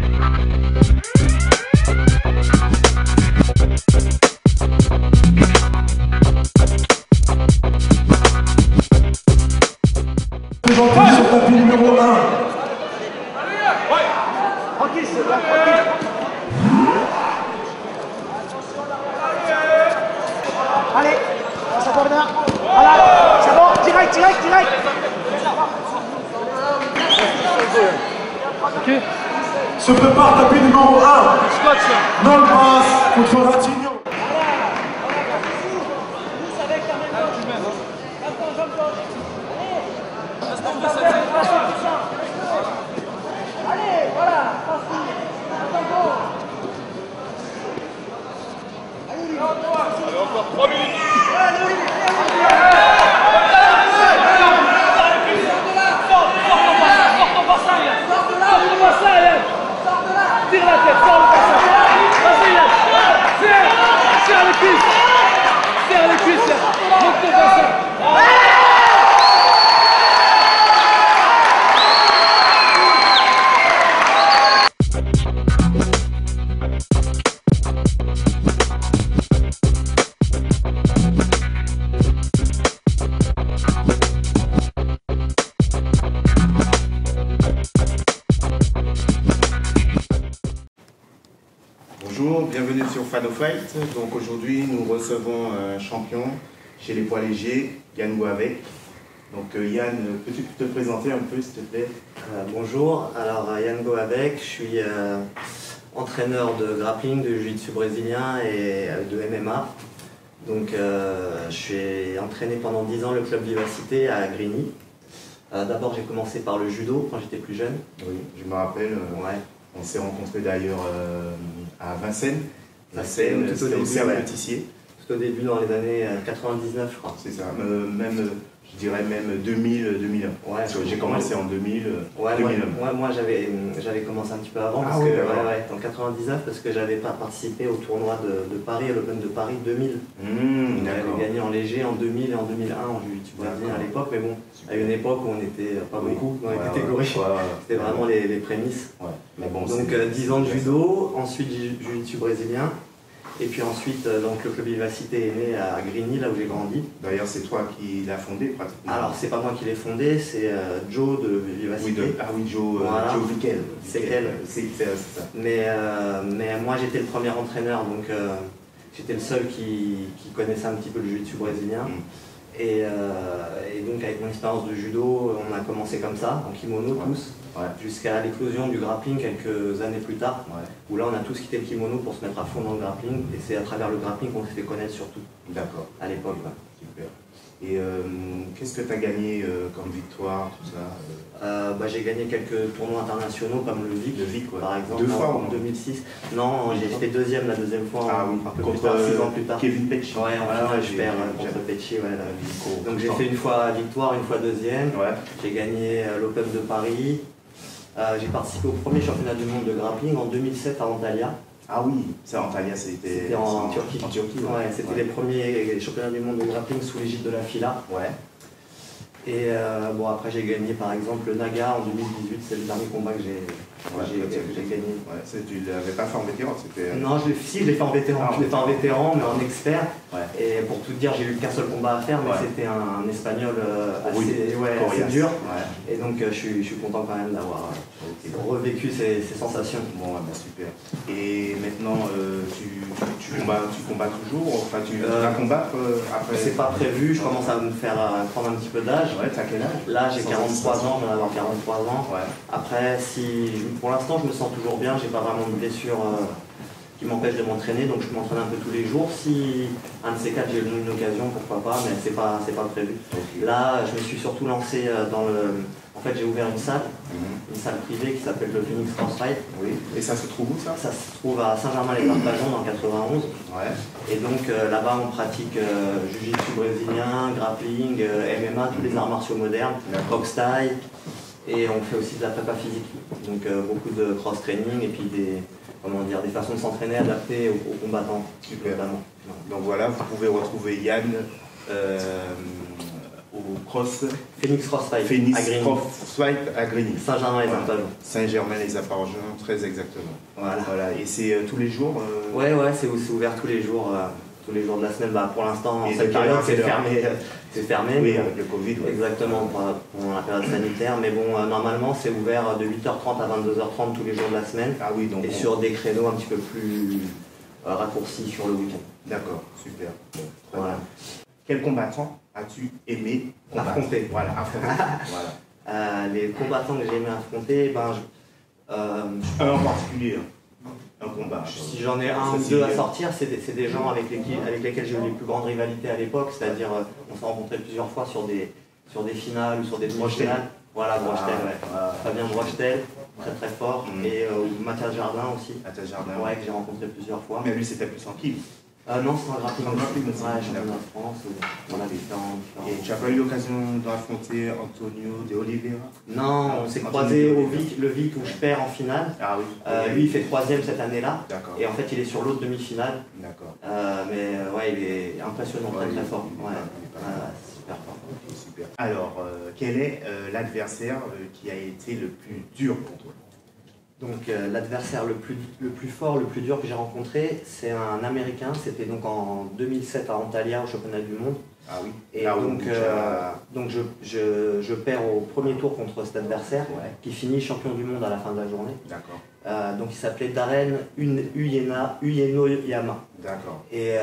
Présenté sur tapis numéro 1. Tranquille, c'est bon, tranquille. Allez, ça va bien. Voilà, c'est bon, direct. Ok. Se prépare tapis numéro 1. Non passe contre Ratigno. Allez, voilà, Allez, encore 3 minutes. Tire la tête, sors le passage. Vas-y Yann. Serre les cuisses. Serre les cuisses Yann. Monte ton passage. Bonjour, bienvenue sur Fan of Fight. Donc aujourd'hui nous recevons un champion chez les poids légers, Yann Goavec. Donc Yann, peux-tu te présenter un peu s'il te plaît? Bonjour, alors Yann Goavec, je suis entraîneur de grappling, de jiu-jitsu brésilien et de MMA. Donc je suis entraîné pendant 10 ans le club Vivacité à Grigny. D'abord j'ai commencé par le judo quand j'étais plus jeune. Oui, je me rappelle. Ouais. On s'est rencontrés d'ailleurs à Vincennes. Vincennes, tout au c'était début, aussi un ouais. pâtissier. Tout au début dans les années 99 je crois. C'est ça, même, je dirais même 2000, 2001. Ouais, Parce que j'ai commencé en 2000, Ouais, 2001. moi j'avais commencé un petit peu avant, parce oui, que, d'accord. en 99, parce que j'avais pas participé au tournoi de Paris, à l'Open de Paris 2000. D'accord. J'avais gagné en léger en 2000 et en 2001 en jiu-jitsu brésilien à l'époque, mais bon, à une époque où on n'était pas Oui. beaucoup dans les Ouais, catégories. ouais. C'était vraiment les prémices. Ouais. Mais bon, Donc c'est- 10 ans de judo, ensuite jiu-jitsu brésilien, et puis ensuite donc, le club Vivacité est né à Grigny, là où j'ai grandi. D'ailleurs, c'est toi qui l'as fondé pratiquement. Alors c'est pas moi qui l'ai fondé, c'est Joe de Vivacité. Oui, Joe, Voilà. Joe Vickel. C'est quel? C'est ça. Mais moi j'étais le premier entraîneur, donc j'étais le seul qui connaissait un petit peu le jiu-jitsu brésilien. Et donc avec mon expérience de judo, on a commencé comme ça, en kimono tous, jusqu'à l'éclosion du grappling quelques années plus tard, où là on a tous quitté le kimono pour se mettre à fond dans le grappling, et c'est à travers le grappling qu'on s'est fait connaître surtout, D'accord. à l'époque. Super. Et qu'est-ce que tu as gagné comme victoire, tout ça J'ai gagné quelques tournois internationaux comme le VIC, quoi. par exemple, 2 fois en 2006. Non, j'ai fait deuxième la deuxième fois, un peu plus contre tard, 6 ans plus tard. Kevin Pecci. Ouais, en finale, je perds contre Pecci. Donc j'ai fait une fois victoire, une fois deuxième. J'ai gagné l'Open de Paris. J'ai participé au premier championnat du monde de grappling en 2007 à Antalya. Ah oui, ça Antalya, c'était en Turquie. En Turquie, ouais. C'était les premiers championnats du monde de grappling sous l'égide de la FILA. Ouais. Et après j'ai gagné par exemple le Naga en 2018, c'est le dernier combat que j'ai gagné. Ouais, tu ne l'avais pas fait en vétéran, c'était... Non, je l'ai fait en vétéran. Je l'ai fait en vétéran, mais en expert. Ouais. Et pour tout dire, j'ai eu qu'un seul combat à faire, mais c'était un espagnol assez dur. Ouais. Et donc je suis content quand même d'avoir revécu ces sensations. Bon, super. Et maintenant, tu combats toujours? Enfin, tu vas combattre après? C'est pas prévu, je commence à me faire prendre un petit peu d'âge. Ouais, t'as quel âge? Là, j'ai 43 ans, je vais en avoir 43 ans. Ouais. Après, pour l'instant, je me sens toujours bien, j'ai pas vraiment de blessure qui m'empêche de m'entraîner, donc je m'entraîne un peu tous les jours. Si un de ces quatre, j'ai une occasion, pourquoi pas, mais c'est pas prévu. Okay. Là, je me suis surtout lancé dans le... En fait, j'ai ouvert une salle privée qui s'appelle le Phoenix Crossfight. Oui. Et ça se trouve où, ça? Ça se trouve à Saint-Germain-les-Arpajons, dans 91. Ouais. Et donc là-bas, on pratique jiu-jitsu brésilien, grappling, MMA, tous les arts martiaux modernes, boxe thaï, et on fait aussi de la prépa physique. Donc beaucoup de cross-training et puis des façons de s'entraîner adaptées aux combattants. Super. Notamment. Donc voilà, vous pouvez retrouver Yann au Phoenix Crossfight Phoenix à Grigny. Crossfight à Grigny. Saint-Germain-les-Artois. Saint-Germain-les-Artois, très exactement. Voilà. Et c'est tous les jours Ouais, c'est ouvert tous les jours de la semaine. Bah, pour l'instant, en Et cette de période, quelle c'est heure fermé. C'est fermé. Oui, avec le Covid. Ouais. Exactement, pendant la période sanitaire. Mais bon, normalement, c'est ouvert de 8h30 à 22h30 tous les jours de la semaine. Ah oui, donc. Et sur des créneaux un petit peu plus raccourcis sur le week-end. D'accord, super. Bon, très Voilà. bien. Quel combattant as-tu aimé combattre? Affronter. Voilà, affronter. Voilà. Les combattants que j'ai aimé affronter, Un en particulier, un combat. si j'en ai un ou deux à sortir, c'est des gens avec lesquels j'ai eu les plus grandes rivalités à l'époque, c'est-à-dire on s'est rencontrés plusieurs fois sur des finales ou sur des demi-finales. Voilà, Brochtel, Fabien Brochtel, très fort, et Mathias Jardin aussi. Mathias Jardin. Ouais, que j'ai rencontré plusieurs fois. Mais lui, c'était plus en kill. Non, c'est un grappling aussi. Ouais, championnat de France, on a différents. Et tu n'as pas eu l'occasion d'affronter Antonio de Oliveira? Non, on s'est croisé au VIC, le VIC où je perds en finale. Ah oui. Lui, il fait 3e cette année-là. D'accord. Et en fait, il est sur l'autre demi-finale. D'accord. Ouais, il est impressionnant, très fort. Ouais, super fort. Ok, super. Alors, quel est l'adversaire qui a été le plus dur pour toi? Donc l'adversaire le plus fort, le plus dur que j'ai rencontré, c'est un Américain. C'était donc en 2007 à Antalya au championnat du monde. Ah oui. Et donc je perds au premier tour contre cet adversaire qui finit champion du monde à la fin de la journée. D'accord. Donc il s'appelait Darren Uyenoyama. D'accord. Et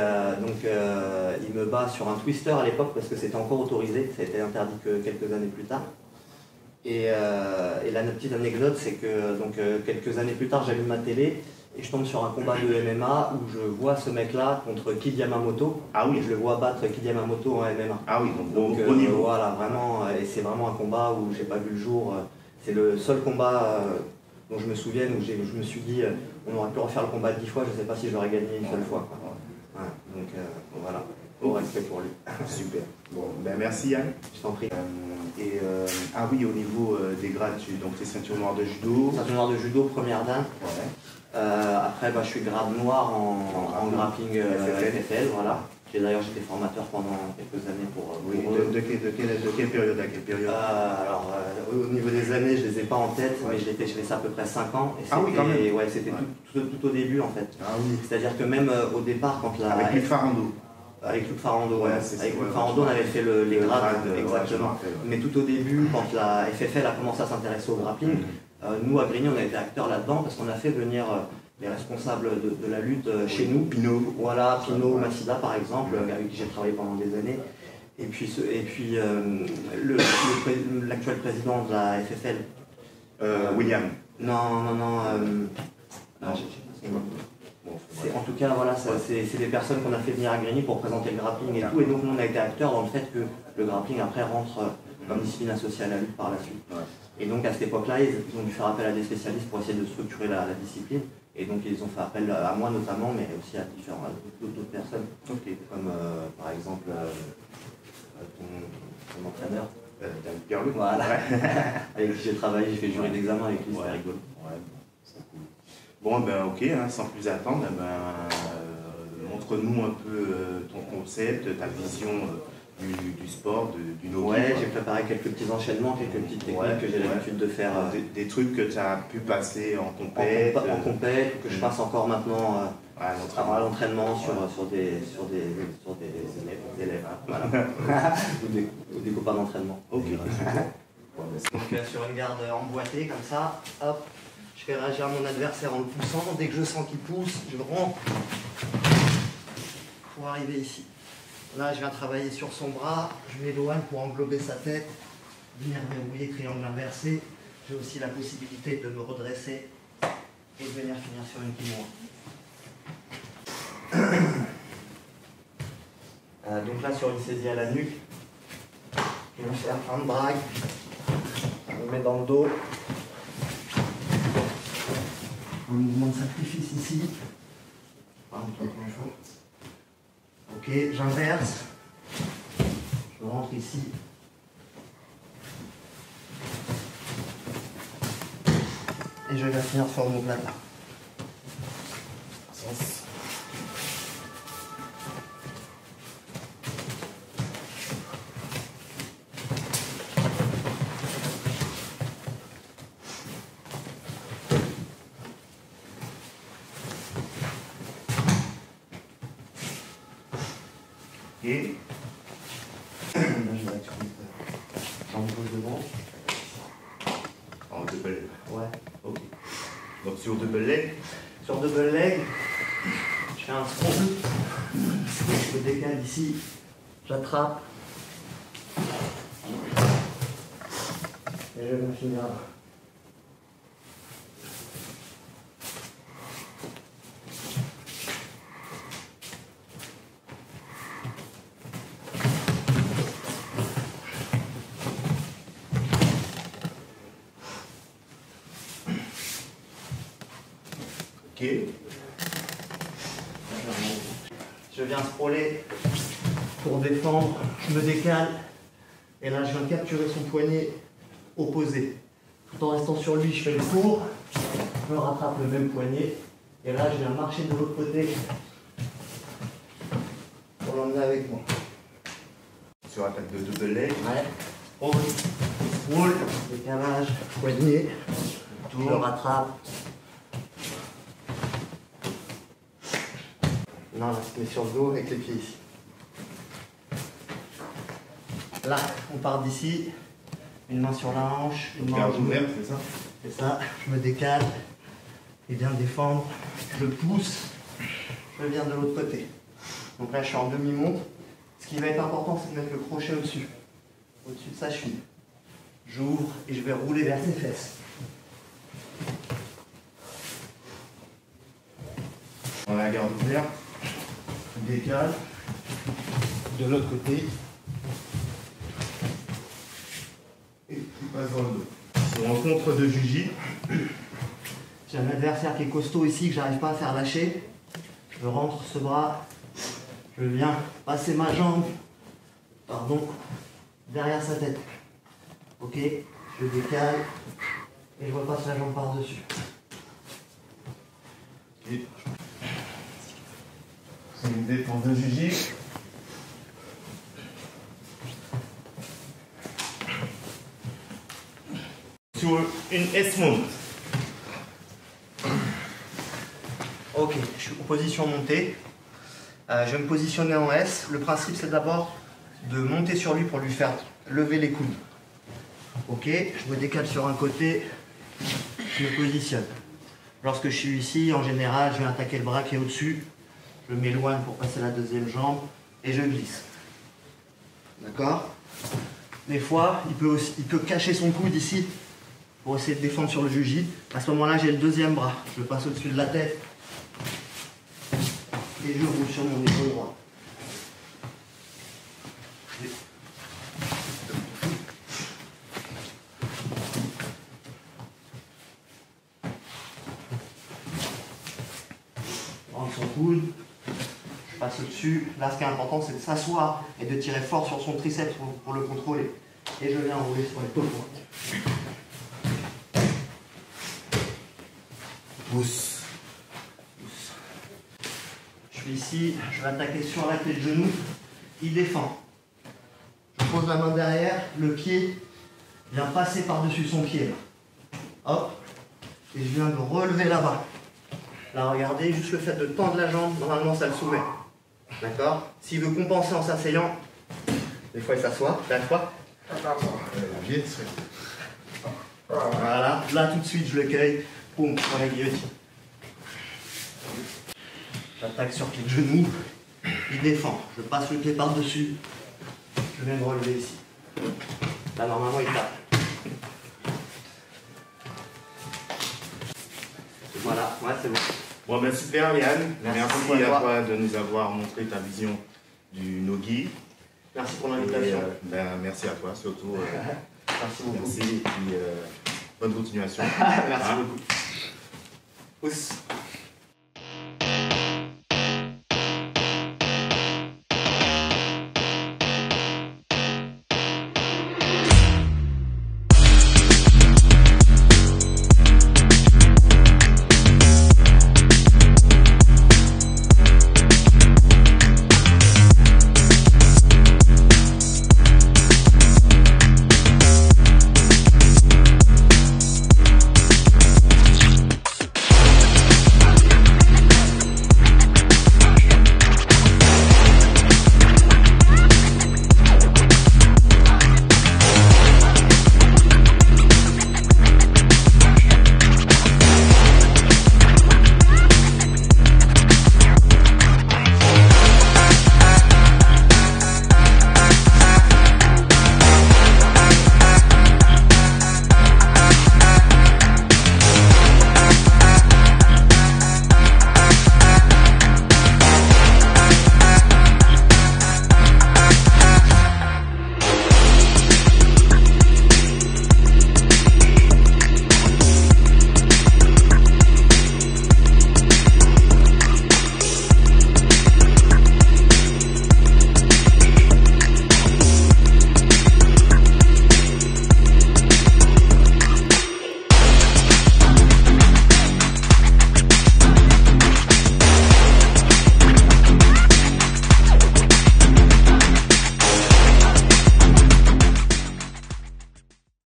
il me bat sur un twister à l'époque parce que c'était encore autorisé. Ça a été interdit que quelques années plus tard. Et la petite anecdote, c'est que quelques années plus tard, j'allume ma télé et je tombe sur un combat de MMA où je vois ce mec-là contre Kid Yamamoto. Ah oui. Et je le vois battre Kid Yamamoto en MMA. Ah oui, donc au niveau. Voilà, vraiment, et c'est vraiment un combat où j'ai pas vu le jour. C'est le seul combat dont je me souvienne où je me suis dit, on aurait pu refaire le combat 10 fois, je sais pas si je l'aurais gagné une seule fois. Ouais, donc voilà, au respect pour lui. Super. Bon, ben merci Yann. Je t'en prie. Ah oui, au niveau des grades, donc tu es ceinture noire de judo. Ceinture noire de judo, première dan. Ouais. Après, je suis grade noir en grappling FFL, voilà. D'ailleurs, j'étais formateur pendant quelques années pour eux. De quelle période à quelle période? Au niveau des années, je les ai pas en tête, mais je fais ça à peu près 5 ans. Et ah oui, quand même. Ouais, c'était tout au début en fait. Ah oui. C'est-à-dire que même au départ, quand la... Avec Luc Farando. Avec Luc Farando, ouais. Avec Luc Farando, on avait fait les grades, exactement. Mais tout au début, quand la FFL a commencé à s'intéresser au grappling, nous à Grigny, on a été acteurs là-dedans parce qu'on a fait venir les responsables de la lutte chez nous. Pinot. Voilà, Pinot, Massida par exemple, avec qui j'ai travaillé pendant des années. Et puis l'actuel président de la FFL. William. En tout cas, voilà, c'est des personnes qu'on a fait venir à Grigny pour présenter le grappling et tout. Et donc, on a été acteurs dans le fait que le grappling après rentre comme discipline associée à la lutte par la suite. Ouais. Et donc, à cette époque-là, ils ont dû faire appel à des spécialistes pour essayer de structurer la discipline. Et donc, ils ont fait appel à moi notamment, mais aussi à d'autres personnes. Okay. Comme par exemple ton entraîneur. David Pierre-Luc. Voilà. Avec qui j'ai travaillé, j'ai fait jury d'examen avec lui, c'était rigolo. Ouais, c'est cool. Bon, ben ok, sans plus attendre, montre-nous un peu ton concept, ta vision du sport, du no-kick. Ouais, j'ai préparé quelques petits enchaînements, quelques petites techniques que j'ai l'habitude de faire. Des trucs que tu as pu passer en compète. En compète, que je passe encore maintenant à l'entraînement sur des élèves, voilà. ou des copains d'entraînement. Ok. Donc sur une garde emboîtée comme ça, hop. Je fais réagir mon adversaire en le poussant. Dès que je sens qu'il pousse, je rentre pour arriver ici. Là, je viens travailler sur son bras. Je m'éloigne pour englober sa tête, venir verrouiller, triangle inversé. J'ai aussi la possibilité de me redresser et de venir finir sur une quinoa. Donc là, sur une saisie à la nuque, je vais faire un drag. Je me mets dans le dos. Un mouvement de sacrifice ici. Ok, j'inverse. Je rentre ici. Et je vais finir sur mon plat. Là, je vais activer jambe gauche devant. En double. Ouais. Ok. Donc sur double leg. Sur double leg, je fais un sprint. Je me décale ici. J'attrape. Et je vais finir là. Ok. Je viens sprawler pour défendre, je me décale et là je viens capturer son poignet opposé. Tout en restant sur lui, je fais le tour, je me rattrape le même poignet et là je viens marcher de l'autre côté pour l'emmener avec moi. Sur attaque de double leg. Ouais. Roll, décalage, poignet, je le rattrape. Non, là, je mets sur le dos avec les pieds ici. Là, on part d'ici, une main sur la hanche, une main Garde au genou. ouverte, c'est ça? C'est ça, je me décale, il vient défendre, je le pousse, je viens de l'autre côté. Donc là, je suis en demi-monte. Ce qui va être important, c'est de mettre le crochet au-dessus. Au-dessus de sa cheville. J'ouvre et je vais rouler vers ses fesses. On a la garde ouverte. Je décale, de l'autre côté. Et tu passes dans le dos. Sur rencontre de Juji. J'ai un adversaire qui est costaud ici, que j'arrive pas à faire lâcher. Je rentre ce bras, je viens passer ma jambe, derrière sa tête. Ok, je décale et je repasse la jambe par-dessus. Et c'est une défense de Juji. Sur une S-mount. Ok, je suis en position montée. Je vais me positionner en S. Le principe, c'est d'abord de monter sur lui pour lui faire lever les coudes. Ok, je me décale sur un côté, je me positionne. Lorsque je suis ici, en général, je vais attaquer le bras qui est au-dessus. Je m'éloigne pour passer la deuxième jambe et je glisse. D'accord? Des fois, il peut cacher son coude ici pour essayer de défendre sur le juji. À ce moment-là, j'ai le deuxième bras. Je passe au-dessus de la tête et je roule sur mon épaule droite. Prendre son coude, je passe au-dessus. Là, ce qui est important, c'est de s'asseoir et de tirer fort sur son triceps pour le contrôler. Et je viens rouler sur l'épaule droite. Pousse. Je suis ici, je vais attaquer sur la clé de genou, il défend. Je pose la main derrière, le pied vient passer par-dessus son pied. Là. Hop, et je viens de relever là-bas. Là, regardez, juste le fait de tendre la jambe, normalement ça le soumet. D'accord? S'il veut compenser en s'asseyant, des fois il s'assoit, la fois. Voilà, là tout de suite je le cueille, boum, dans la guillotine. J'attaque sur clé de genou, il défend, je passe le pied par-dessus, je viens de relever ici. Là normalement il tape. Voilà, ouais c'est bon. Bon ben super Yann, merci à à toi. toi de nous avoir montré ta vision du no-gi. Merci pour l'invitation. Merci à toi surtout. Merci beaucoup. Merci et puis bonne continuation. Merci Hein? beaucoup. Pousse.